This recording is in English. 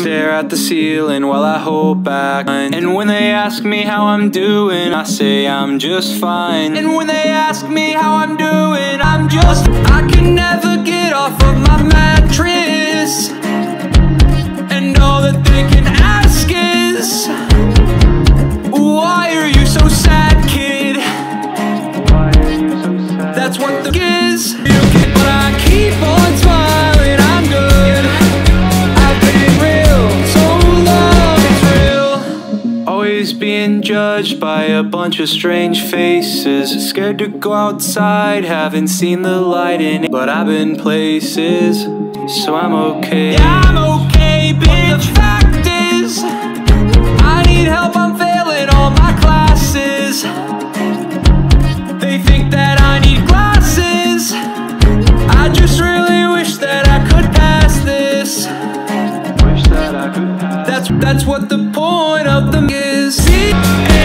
stare at the ceiling while I hold back. And when they ask me how I'm doing, I say I'm just fine. And when they ask me how I'm doing, I can never get off of my mattress. And all that they can ask is, why are you so sad, kid? That's what the is. But I keep on smiling, I'm good. I've been real so long, it's real. Always being judged by a bunch of strange faces. Scared to go outside, haven't seen the light in it. But I've been places, so I'm okay. Yeah, I'm okay, bitch. The fact is, I need help, I'm failing all my classes. They think that I need glasses. I just really wish that I could pass this. Wish that I could pass. That's what the point of them is. See?